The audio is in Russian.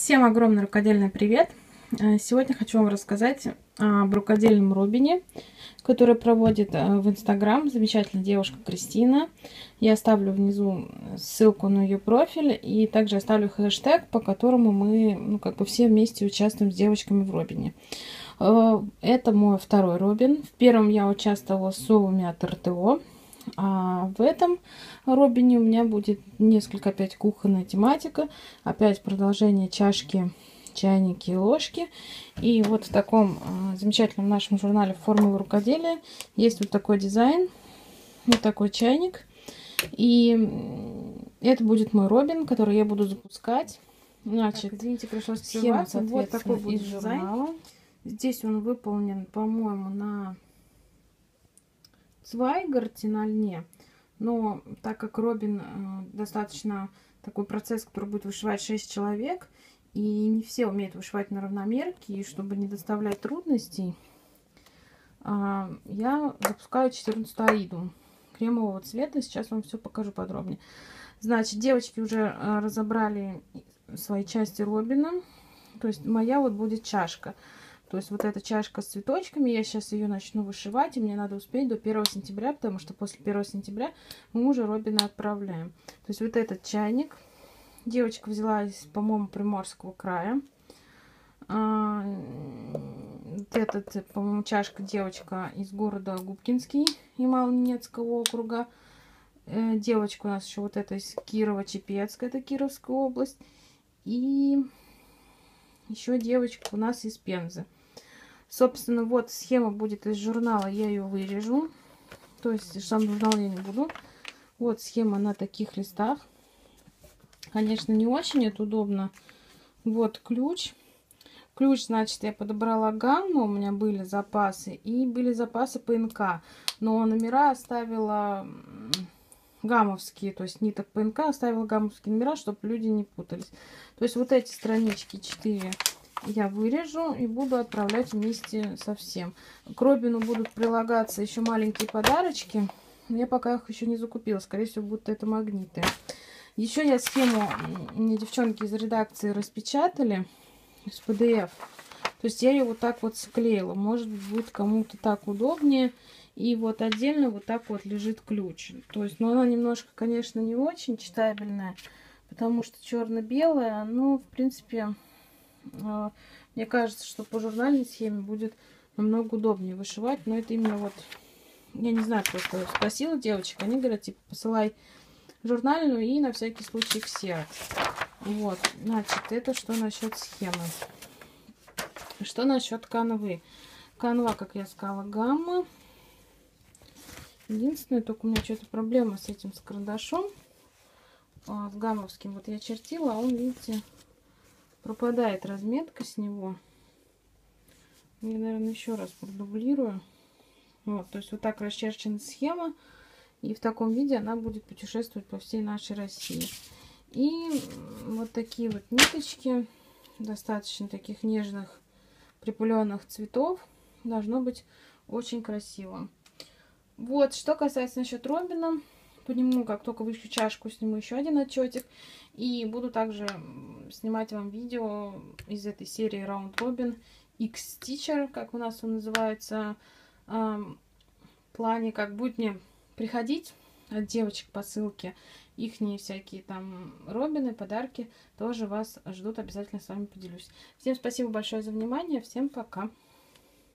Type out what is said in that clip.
Всем огромный рукодельный привет! Сегодня хочу вам рассказать об рукодельном Робине, который проводит в Инстаграм замечательная девушка Кристина. Я оставлю внизу ссылку на ее профиль и также оставлю хэштег, по которому мы все вместе участвуем с девочками в Робине. Это мой второй Робин. В первом я участвовала с совами от РТО. А в этом Робине у меня будет несколько опять кухонная тематика. Опять продолжение чашки, чайники и ложки. И вот в таком замечательном нашем журнале «Формулы рукоделия» есть вот такой дизайн. Вот такой чайник. И это будет мой Робин, который я буду запускать. Значит, так, извините, пришлось схема, вот такой будет из журнала. Здесь он выполнен, по-моему, на Цвайгарте на льне, но так как Робин достаточно такой процесс, который будет вышивать 6 человек, и не все умеют вышивать на равномерке, и чтобы не доставлять трудностей, я запускаю 14-ю Аиду кремового цвета. Сейчас вам все покажу подробнее. Значит, девочки уже разобрали свои части Робина, то есть моя вот будет чашка. То есть вот эта чашка с цветочками, я сейчас ее начну вышивать, и мне надо успеть до 1 сентября, потому что после 1 сентября мы уже Робина отправляем. То есть вот этот чайник девочка взяла из, по-моему, Приморского края. Вот этот, по-моему, чашка девочка из города Губкинский Ямало-Ненецкого округа. Девочка у нас еще вот эта из Кирово-Чепецка, это Кировская область. И еще девочка у нас из Пензы. Собственно, вот схема будет из журнала, я ее вырежу. То есть сам журнал я не буду. Вот схема на таких листах. Конечно, не очень это удобно. Вот ключ. Ключ, значит, я подобрала гамму, у меня были запасы. И были запасы ПНК. Но номера оставила гаммовские, то есть ниток ПНК оставила гаммовские номера, чтобы люди не путались. То есть вот эти странички 4 я вырежу и буду отправлять вместе со всем. К Робину будут прилагаться еще маленькие подарочки. Я пока их еще не закупила. Скорее всего, будут это магниты. Еще я схему, мне девчонки из редакции распечатали с PDF. То есть я ее вот так вот склеила. Может быть, будет кому-то так удобнее. И вот отдельно вот так вот лежит ключ. То есть, она немножко, конечно, не очень читабельная, потому что черно-белая. Но, в принципе, мне кажется, что по журнальной схеме будет намного удобнее вышивать. Но это именно вот, я не знаю, просто спросила девочек. Они говорят, типа, посылай журнальную и на всякий случай ксерокс. Вот, значит, это что насчет схемы. Что насчет канвы? Канва, как я сказала, гамма. Единственное, только у меня что-то проблема с этим, с карандашом. С гаммовским. Вот я чертила, а он, видите, пропадает разметка с него. Я, наверное, еще раз продублирую. Вот, то есть вот так расчерчена схема. И в таком виде она будет путешествовать по всей нашей России. И вот такие вот ниточки, достаточно таких нежных припыленных цветов. Должно быть очень красиво. Вот, что касается насчет Робина. По нему, как только вышлю чашку, сниму еще один отчетик. И буду также снимать вам видео из этой серии Round Robin X Teacher, как у нас он называется. В плане, как будет мне приходить от девочек по ссылке, ихние всякие там Робины, подарки, тоже вас ждут, обязательно с вами поделюсь. Всем спасибо большое за внимание, всем пока.